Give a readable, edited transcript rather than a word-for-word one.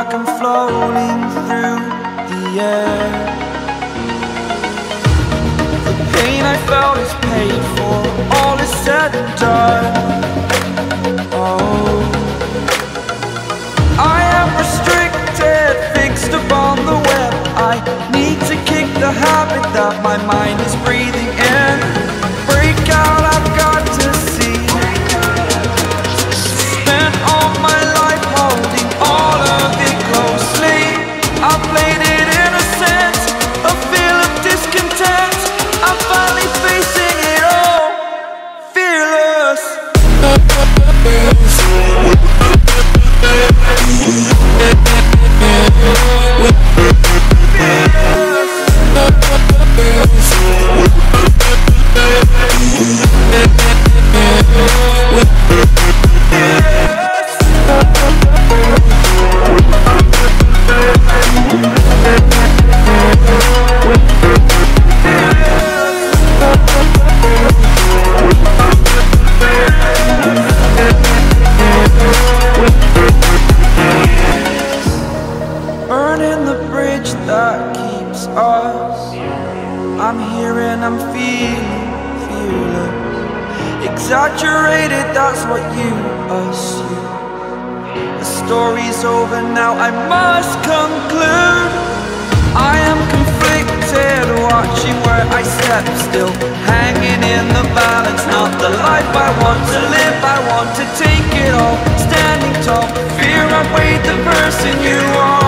like I'm floating through the air. The pain I felt is paid for, all is said and done. Oh, I am restricted, fixed upon the web. I need to kick the habit that my mind is breathing in. Break out, I've got to see. Spent all my life holding all of it closely. I played it innocent, a feel of discontent. I'm finally facing it all, fearless. Burning the bridge that keeps us. I'm here and I'm feeling fearless. Exaggerated, that's what you assume. The story's over now, I must conclude. I am conflicted, watching where I step still, hanging in the balance. Not the life I want to live, I want to take it all. Standing tall, fear outweighed the person you are.